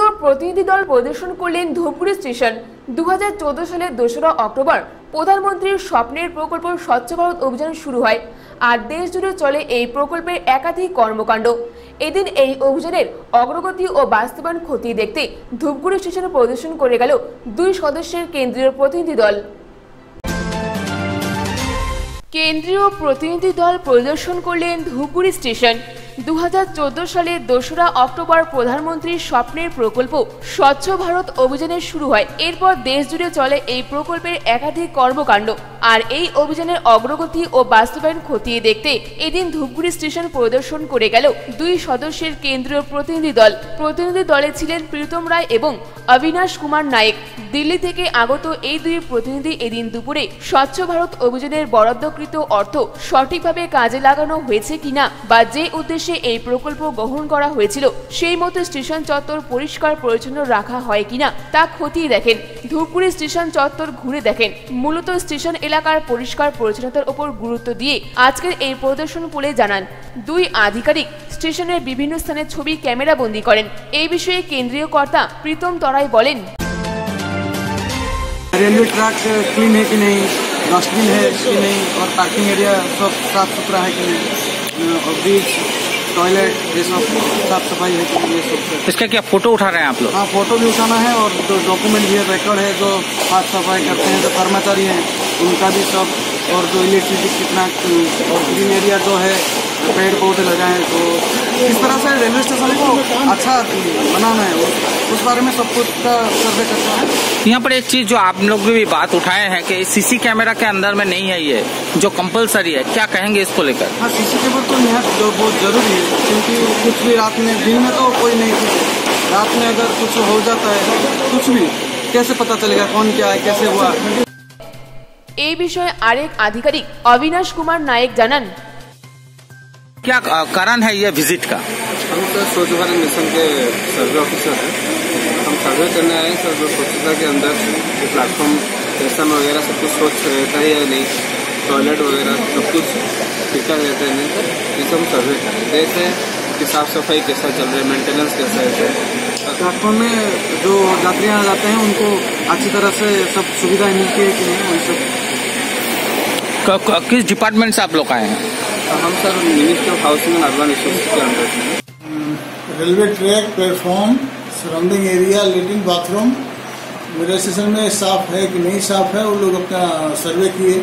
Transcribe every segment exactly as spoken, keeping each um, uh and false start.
কেন্দ্রীয় প্রতিনিধি দল পরিদর্শন করলেন ধূপগুড়ি স্টেশন। দু হাজার চোদ্দ সালের দোসরা অক্টোবর প্রধানমন্ত্রীর স্বপ্নের প্রকল্প স্বচ্ছ ভারত অভিযান শুরু হয়, আর দেশ জুড়ে চলে এই প্রকল্পের একাধিক কর্মকাণ্ড। এদিন এই অভিযানের অগ্রগতি ও বাস্তবায়ন খতিয়ে দেখতে ধূপগুড়ি স্টেশন পরিদর্শন করে গেল দুই সদস্যের কেন্দ্রীয় প্রতিনিধি দল। কেন্দ্রীয় প্রতিনিধি দল পরিদর্শন করলেন ধূপগুড়ি স্টেশন। দু হাজার চোদ্দ সালের দোসরা অক্টোবর প্রধানমন্ত্রীর স্বপ্নের প্রকল্প স্বচ্ছ ভারত অভিযানের শুরু হয়। এরপর দেশ জুড়ে চলে এই প্রকল্পের একাধিক কর্মকাণ্ড, আর এই অভিযানের অগ্রগতি ও বাস্তবায়ন খতিয়ে দেখতে এদিন ধূপগুড়ি স্টেশন পরিদর্শন করে গেল দুই সদস্যের কেন্দ্রীয় প্রতিনিধি দল। প্রতিনিধি দলে ছিলেন প্রীতম রায় এবং অবিনাশ কুমার নায়েক। দিল্লি থেকে আগত এই দুই প্রতিনিধি এদিন দুপুরে স্বচ্ছ ভারত অভিযানের বরাদ্দকৃত অর্থ সঠিকভাবে কাজে লাগানো হয়েছে কিনা বা যে উদ্দেশ্যে এই প্রকল্প গ্রহণ করা হয়েছিল সেই মতো স্টেশন চত্বর পরিষ্কার পরিচ্ছন্ন রাখা হয় কিনা তা খতিয়ে দেখেন। ধূপগুড়ি স্টেশন চত্বর ঘুরে দেখেন। মূলত স্টেশন এলাকার পরিষ্কার পরিচ্ছন্নতার উপর গুরুত্ব দিয়ে আজকের এই প্রদর্শন বলে জানান দুই আধিকারিক। স্টেশনের বিভিন্ন স্থানে ছবি ক্যামেরা বন্দি করেন। এই বিষয়ে কেন্দ্রীয় কর্তা প্রীতম তরাই বলেন, रेलवे ट्रैक क्लीन है कि नहीं, डस्टबिन है कि नहीं, और पार्किंग एरिया सब साफ सुथरा है कि नहीं, और ब्रिज टॉयलेट ये सब साफ सफाई है कि नहीं, ये सब। इसका क्या फोटो उठा रहे हैं आप लोग? हाँ, फोटो भी उठाना है और जो डॉक्यूमेंट भी है, रिकॉर्ड है, जो साफ सफाई करते हैं जो कर्मचारी हैं उनका भी सब, और जो इलेक्ट्रिसिटी कितना, और ग्रीन एरिया जो है पेड़ पौधे लगाए, तो किस तरह से रेलवे स्टेशन को अच्छा बनाना है उस बारे में सब कुछ का सर्वे करता है। यहाँ पर एक चीज जो आप लोग भी बात उठाए हैं कि सीसी कैमरा के अंदर में नहीं है, ये जो कंपलसरी है, क्या कहेंगे इसको लेकर? हाँ, सीसी कैमरा तो निहायत जो बहुत जरूरी है, क्योंकि कुछ भी रात में, दिन में तो कोई नहीं, रात में अगर कुछ हो जाता है कुछ भी कैसे पता चलेगा कौन क्या है, कैसे हुआ। এই বিষয়ে আরেক আধিকারিক অবিনাশ কুমার নায়েক জানান, क्या कारण है ये विजिट का? हम तो स्वच्छ भारत मिशन के सर्वे ऑफिसर हैं। हम सर्वे करने आए सर, जो स्वच्छता के अंदर प्लेटफॉर्म स्टेशन वगैरह सब कुछ स्वच्छ रहता है या नहीं, टॉयलेट वगैरह सब कुछ ठीक ठाक रहता है नहीं, ये सब हम सर्वे करें, देखें कि साफ सफाई कैसा चल रहा है, मेंटेनेंस कैसा है। प्लेटफॉर्म में जो यात्री आ जाते हैं उनको अच्छी तरह से सब सुविधाएं मिलती है कि नहीं, वही सब। किस डिपार्टमेंट से आप लोग आए हैं? हम sir ministry of housing and urban issues के अंदर से। Railway track, platform, surrounding area, latrine, bathroom मेरे स्टेशन में साफ है कि नहीं साफ है, वो लोग अपना सर्वे किए।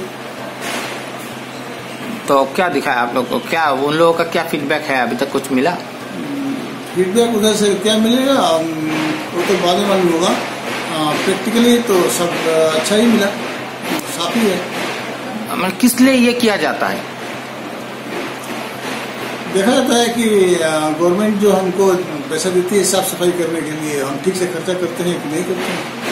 तो क्या दिखा है आप लोग को? क्या उन लोगों का क्या फीडबैक है? अभी तक कुछ मिला? फीडबैक उधर से क्या मिलेगा वो तो बाद में मालूम होगा। प्रैक्टिकली तो सब अच्छा ही मिला, साफ ही है। मतलब किस लिए ये किया जाता है? देखा जाता है कि गवर्नमेंट जो हमको पैसा देती है साफ सफाई करने के लिए, हम ठीक से खर्चा करते हैं कि नहीं करते हैं।